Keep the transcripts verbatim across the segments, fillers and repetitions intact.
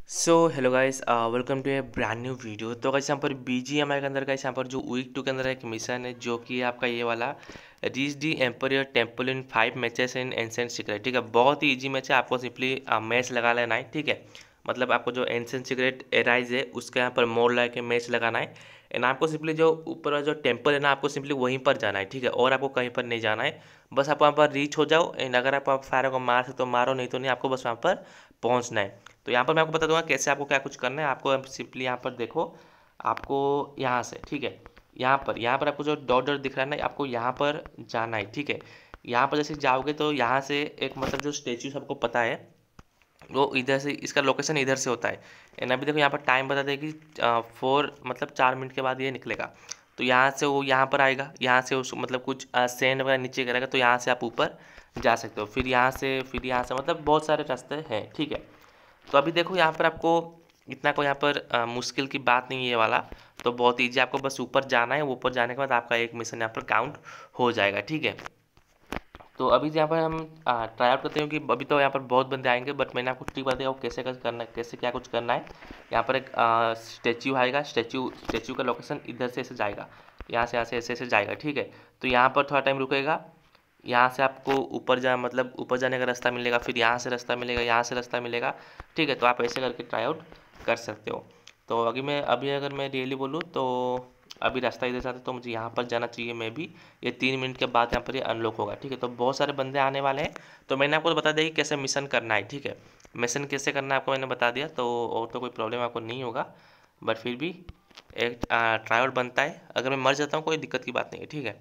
So hello guys, welcome to a brand new video. तो guys यहाँ पर BGMI के अंदर गाइस यहाँ पर जो वीक टू के अंदर एक मिशन है जो कि आपका ये वाला reach the empire temple in five matches in ancient secret. ठीक है, बहुत ही इजी मैच है, आपको सिंपली मैच लगा लेना है। ठीक है, मतलब आपको जो एंसेंट सीक्रेट एराइज है उसके यहाँ पर मोड़ लगा के मैच लगाना है। एंड आपको सिंपली जो ऊपर वाला जो टेम्पल है ना, आपको सिंपली वहीं पर जाना है। ठीक है, और आपको कहीं पर नहीं जाना है, बस आप वहाँ पर रीच हो जाओ। एंड अगर आप फायर को मार सकते तो मारो, नहीं तो नहीं, आपको बस वहाँ पर पहुँचना है। तो यहाँ पर मैं आपको बता दूंगा कैसे आपको क्या कुछ करना है। आपको सिंपली यहाँ पर देखो, आपको यहाँ से, ठीक है, यहाँ पर यहाँ पर आपको जो डॉट डॉट दिख रहा है ना, आपको यहाँ पर जाना है। ठीक है, यहाँ पर जैसे जाओगे तो यहाँ से एक मतलब जो स्टेच्यू सबको पता है वो इधर से, इसका लोकेशन इधर से होता है। एंड अभी देखो यहाँ पर टाइम बता देगी फोर, मतलब चार मिनट के बाद ये निकलेगा। तो यहाँ से वो यहाँ पर आएगा, यहाँ से उस मतलब कुछ सेंड वगैरह नीचे करेगा, तो यहाँ से आप ऊपर जा सकते हो। फिर यहाँ से फिर यहाँ से मतलब बहुत सारे रास्ते हैं। ठीक है, तो अभी देखो यहाँ पर आपको इतना कोई यहाँ पर आ, मुश्किल की बात नहीं है ये वाला, तो बहुत ईजी। आपको बस ऊपर जाना है, ऊपर जाने के बाद आपका एक मिशन यहाँ पर काउंट हो जाएगा। ठीक है, तो अभी यहाँ पर हम ट्राई आउट करते हैं कि अभी तो यहाँ पर बहुत बंदे आएंगे, बट मैंने आपको ट्रिक बताया वो कैसे कैसे करना है, कैसे क्या कुछ करना है। यहाँ पर एक स्टेच्यू आएगा, स्टेच्यू स्टेच्यू का लोकेशन इधर से ऐसे जाएगा, यहाँ से यहाँ से ऐसे ऐसे जाएगा। ठीक है, तो यहाँ पर थोड़ा टाइम रुकेगा, यहाँ से आपको ऊपर जा मतलब ऊपर जाने का रास्ता मिलेगा, फिर यहाँ से रास्ता मिलेगा, यहाँ से रास्ता मिलेगा। ठीक है, तो आप ऐसे करके ट्राई आउट कर सकते हो। तो अभी मैं अभी अगर मैं रियली बोलूँ तो अभी रास्ता इधर से आता है, तो मुझे यहाँ पर जाना चाहिए। मैं भी ये तीन मिनट के बाद यहाँ पर ये अनलॉक होगा। ठीक है, तो बहुत सारे बंदे आने वाले हैं, तो मैंने आपको बता दिया कि कैसे मिशन करना है। ठीक है, मिशन कैसे करना है आपको मैंने बता दिया, तो और तो कोई प्रॉब्लम आपको नहीं होगा, बट फिर भी एक ट्राई आउट बनता है। अगर मैं मर जाता हूँ कोई दिक्कत की बात नहीं है। ठीक है,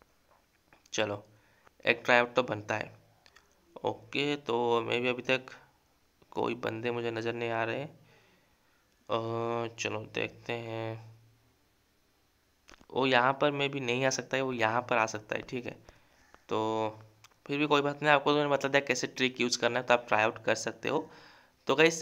चलो एक ट्राई आउट तो बनता है। ओके, तो मैं भी अभी तक कोई बंदे मुझे नज़र नहीं आ रहे। अ, चलो देखते हैं। वो यहाँ पर मैं भी नहीं आ सकता है, वो यहाँ पर आ सकता है। ठीक है, तो फिर भी कोई बात नहीं, आपको तो मैंने बता दिया कैसे ट्रिक यूज़ करना है, तो आप ट्राई आउट कर सकते हो। तो गाइस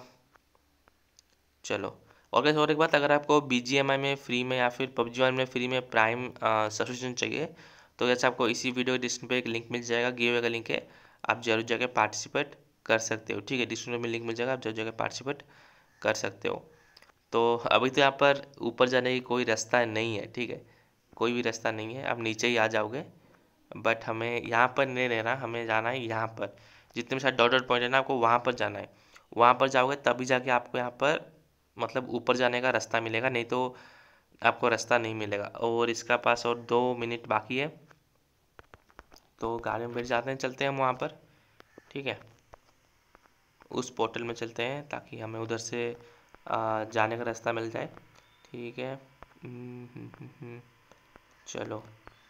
चलो, और गाइस और एक बात, अगर आपको बी जी एम आई में फ्री में या फिर पबजी वन में फ्री में प्राइम सब्सक्रिप्शन चाहिए, तो जैसे आपको इसी वीडियो के डिस्क्रिप्शन पे एक लिंक मिल जाएगा, गिव अवे का लिंक है, आप जरूर जगह पार्टिसिपेट कर सकते हो। ठीक है, डिस्क्रिप्शन में लिंक मिल जाएगा, आप जरूर जगह पार्टिसिपेट कर सकते हो। तो अभी तो यहाँ पर ऊपर जाने की कोई रास्ता नहीं है। ठीक है, कोई भी रास्ता नहीं है, आप नीचे ही आ जाओगे, बट हमें यहाँ पर नहीं रहना, हमें जाना है यहाँ पर। जितने भी सारे डॉट डॉट पॉइंट है ना, आपको वहाँ पर जाना है। वहाँ पर जाओगे तभी जाके आपको यहाँ पर मतलब ऊपर जाने का रास्ता मिलेगा, नहीं तो आपको रास्ता नहीं मिलेगा। और इसका पास और दो मिनट बाकी है, तो गाड़ी में बैठ जाते हैं, चलते हैं हम वहाँ पर। ठीक है, उस पोर्टल में चलते हैं ताकि हमें उधर से आ, जाने का रास्ता मिल जाए। ठीक है, हम्म, हम्म, हम्म, हम्म, चलो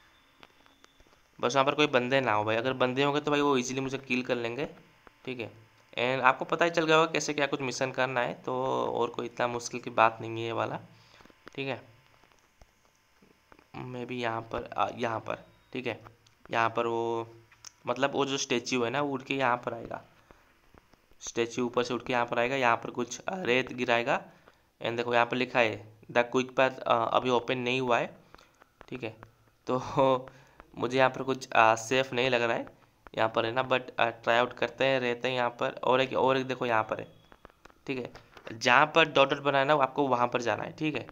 बस वहाँ पर कोई बंदे ना हो भाई, अगर बंदे होंगे तो भाई वो इजीली मुझे किल कर लेंगे। ठीक है, एंड आपको पता ही चल गया होगा कैसे क्या कुछ मिशन करना है, तो और कोई इतना मुश्किल की बात नहीं है ये वाला। ठीक है, मैं भी यहाँ पर आ, यहाँ पर, ठीक है, यहाँ पर वो मतलब वो जो स्टेच्यू है ना, वो उड़ के यहाँ पर आएगा। स्टेच्यू ऊपर से उठ के यहाँ पर आएगा, यहाँ पर कुछ अ, रेत गिराएगा। एंड देखो यहाँ पर लिखा है द क्विक पाथ अभी ओपन नहीं हुआ है। ठीक है, तो मुझे यहाँ पर कुछ सेफ नहीं लग रहा है यहाँ पर है ना, बट ट्राई आउट करते हैं, रहते हैं यहाँ पर। और एक और एक देखो यहाँ पर है। ठीक है, जहाँ पर डॉट डॉट बनाना है आपको वहाँ पर जाना है। ठीक है,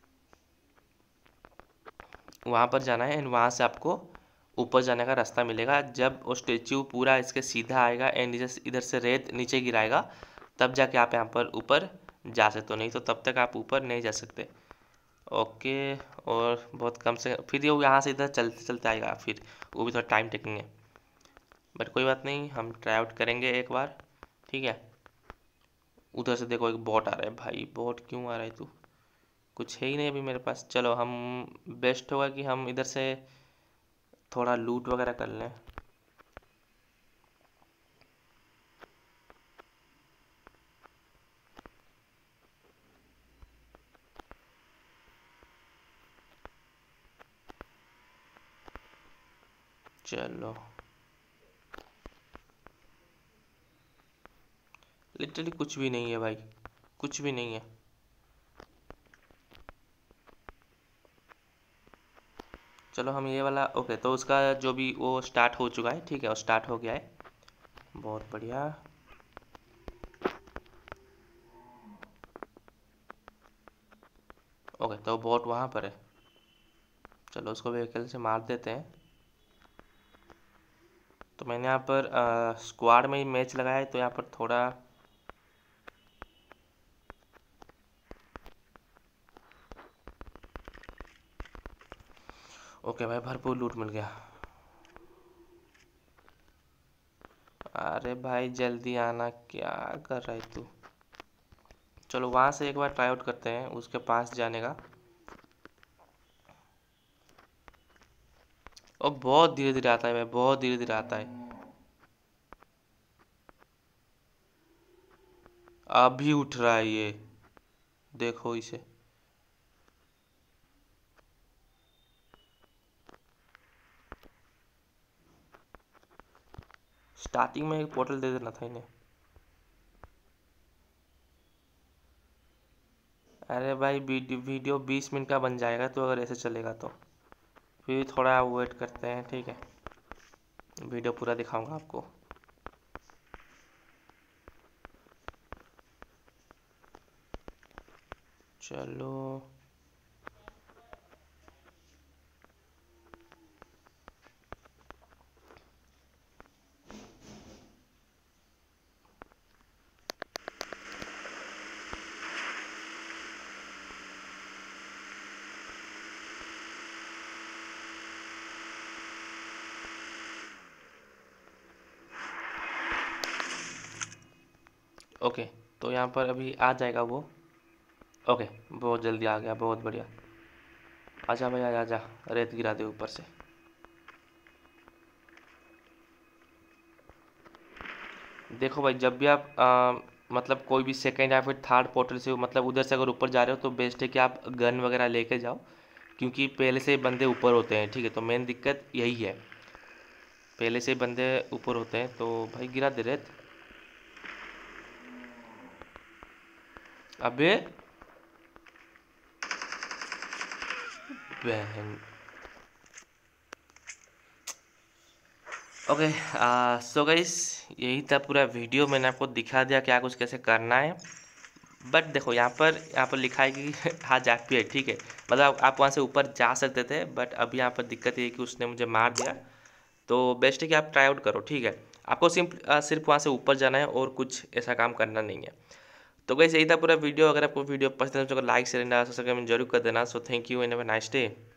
वहाँ पर जाना है, एंड वहाँ से आपको ऊपर जाने का रास्ता मिलेगा। जब वो स्टेच्यू पूरा इसके सीधा आएगा एंड इधर से रेत नीचे गिराएगा, तब जाके आप यहाँ पर ऊपर जा सकते हो, नहीं तो तब तक आप ऊपर नहीं जा सकते। ओके, और बहुत कम से फिर ये यहाँ से इधर चलते चलते आएगा, फिर वो भी थोड़ा टाइम टेकिंग है, बट कोई बात नहीं, हम ट्राई आउट करेंगे एक बार। ठीक है, उधर से देखो एक बॉट आ रहा है। भाई बॉट क्यों आ रहा है तू, कुछ है ही नहीं अभी मेरे पास। चलो हम बेस्ट होगा कि हम इधर से थोड़ा लूट वगैरह कर लें। चलो लिटरली कुछ भी नहीं है भाई, कुछ भी नहीं है। चलो हम ये वाला ओके, तो उसका जो भी वो स्टार्ट हो चुका है। ठीक है, वो स्टार्ट हो गया है, बहुत बढ़िया। ओके, तो बॉट वहाँ पर है। चलो उसको व्हीकल से मार देते हैं। तो मैंने यहाँ पर स्क्वाड में ही मैच लगाया है, तो यहाँ पर थोड़ा ओके भाई, भरपूर लूट मिल गया। अरे भाई जल्दी आना, क्या कर रहा है तू? चलो वहाँ से एक बार ट्राई आउट करते हैं उसके पास जाने का। और बहुत धीरे धीरे आता है भाई, बहुत धीरे धीरे आता है। अभी उठ रहा है ये, देखो इसे। स्टार्टिंग में एक पोर्टल दे देना था इन्हें। अरे भाई वीडियो बीस मिनट का बन जाएगा, तो अगर ऐसे चलेगा तो फिर थोड़ा वेट करते हैं, ठीक है। वीडियो पूरा दिखाऊंगा आपको। चलो ओके, तो यहाँ पर अभी आ जाएगा वो। ओके, बहुत जल्दी आ गया, बहुत बढ़िया। आजा भाई, आजा आजा, रेत गिरा दे ऊपर से। देखो भाई, जब भी आप आ, मतलब कोई भी सेकंड या फिर थर्ड पोर्टल से, मतलब उधर से अगर ऊपर जा रहे हो, तो बेस्ट है कि आप गन वगैरह लेके जाओ, क्योंकि पहले से बंदे ऊपर होते हैं, ठीक है। तो मेन दिक्कत यही है, पहले से बंदे ऊपर होते हैं। तो भाई गिरा दे रेत। अबे बहन। ओके, सो गाइस, यही था पूरा वीडियो। मैंने आपको दिखा दिया क्या कुछ कैसे करना है। बट देखो यहाँ पर यहाँ पर लिखा है कि हाँ जाती है, ठीक है। मतलब आप वहाँ से ऊपर जा सकते थे, बट अभी यहाँ पर दिक्कत ये है कि उसने मुझे मार दिया। तो बेस्ट है कि आप ट्राई आउट करो, ठीक है। आपको सिर्फ सिर्फ वहाँ से ऊपर जाना है और कुछ ऐसा काम करना नहीं है। तो गाइस यही था पूरा वीडियो। अगर आपको वीडियो पसंद है तो लाइक शेयर एंड सब्सक्राइब जरूर कर देना। So thank you and have a nice day.